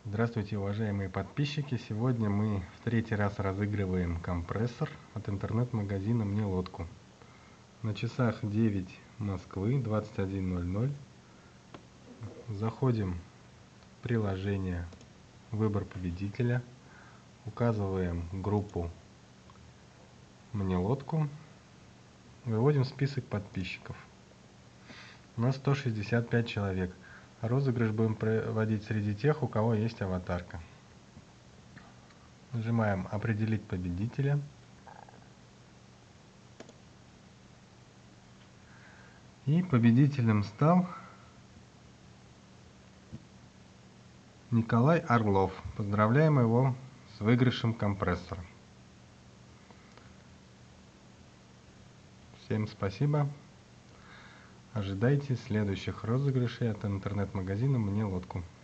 Здравствуйте, уважаемые подписчики! Сегодня мы в третий раз разыгрываем компрессор от интернет-магазина «Мне лодку». На часах 9 Москвы, 21:00. Заходим в приложение «Выбор победителя», указываем группу «Мне лодку», выводим список подписчиков. У нас 165 человек. Розыгрыш будем проводить среди тех, у кого есть аватарка. Нажимаем «Определить победителя». И победителем стал Николай Орлов. Поздравляем его с выигрышем компрессора. Всем спасибо. Ожидайте следующих розыгрышей от интернет-магазина «Мне лодку».